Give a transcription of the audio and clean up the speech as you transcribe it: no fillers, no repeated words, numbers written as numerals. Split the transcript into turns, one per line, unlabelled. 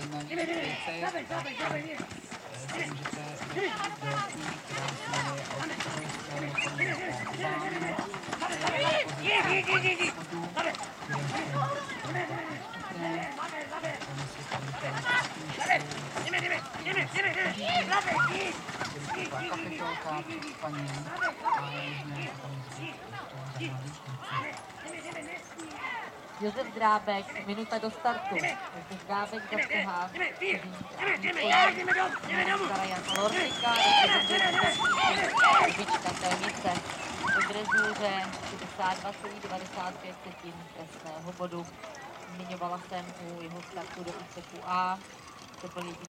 na výsledce, tak můžete začít do té krásné autostrojské kapitolka, paní
Josef Drábek, minuta do startu. Josef Drábek za Stuhák. Karajan Lornika, Kubička Telnice. Do Drezůře 62,95 trestného bodu. Zmiňovala jsem u jeho startu do úseku A. To byl